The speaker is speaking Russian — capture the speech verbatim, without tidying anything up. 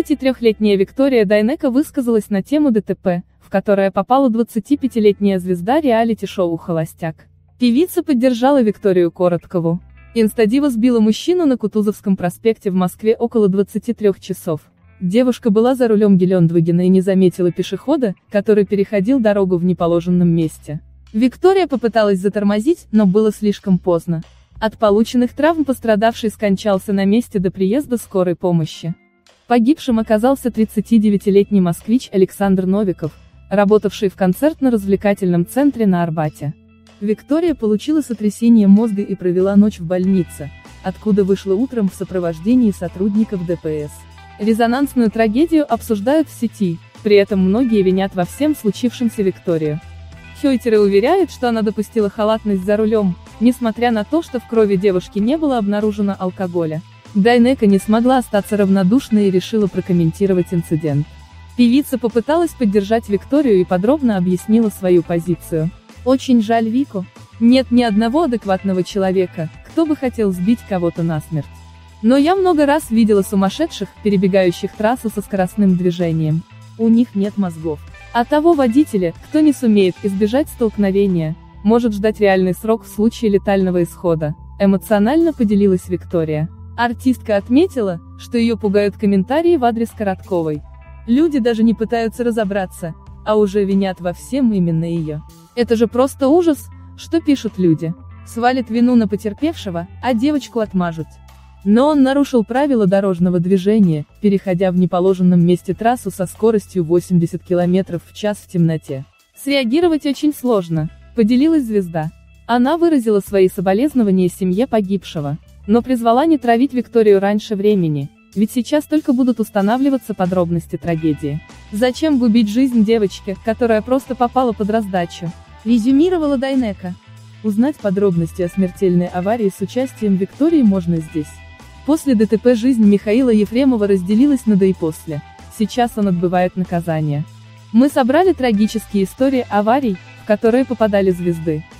тридцатитрёхлетняя Виктория Дайнеко высказалась на тему ДТП, в которое попала двадцатипятилетняя звезда реалити-шоу «Холостяк». Певица поддержала Викторию Короткову. Инстадива сбила мужчину на Кутузовском проспекте в Москве около двадцати трёх часов. Девушка была за рулем Гелендвагена и не заметила пешехода, который переходил дорогу в неположенном месте. Виктория попыталась затормозить, но было слишком поздно. От полученных травм пострадавший скончался на месте до приезда скорой помощи. Погибшим оказался тридцатидевятилетний москвич Александр Новиков, работавший в концертно-развлекательном центре на Арбате. Виктория получила сотрясение мозга и провела ночь в больнице, откуда вышла утром в сопровождении сотрудников ДПС. Резонансную трагедию обсуждают в сети, при этом многие винят во всем случившемся Викторию. Хейтеры уверяют, что она допустила халатность за рулем, несмотря на то, что в крови девушки не было обнаружено алкоголя. Дайнеко не смогла остаться равнодушной и решила прокомментировать инцидент. Певица попыталась поддержать Викторию и подробно объяснила свою позицию. «Очень жаль Вику. Нет ни одного адекватного человека, кто бы хотел сбить кого-то насмерть. Но я много раз видела сумасшедших, перебегающих трассу со скоростным движением. У них нет мозгов. А того водителя, кто не сумеет избежать столкновения, может ждать реальный срок в случае летального исхода», эмоционально поделилась Виктория. Артистка отметила, что ее пугают комментарии в адрес Коротковой. Люди даже не пытаются разобраться, а уже винят во всем именно ее. Это же просто ужас, что пишут люди. Свалят вину на потерпевшего, а девочку отмажут. Но он нарушил правила дорожного движения, переходя в неположенном месте трассу со скоростью восемьдесят километров в час в темноте. Среагировать очень сложно, поделилась звезда. Она выразила свои соболезнования семье погибшего, но призвала не травить Викторию раньше времени, ведь сейчас только будут устанавливаться подробности трагедии. «Зачем губить жизнь девочки, которая просто попала под раздачу?» резюмировала Дайнеко. Узнать подробности о смертельной аварии с участием Виктории можно здесь. После ДТП жизнь Михаила Ефремова разделилась на до и после. Сейчас он отбывает наказание. Мы собрали трагические истории аварий, в которые попадали звезды.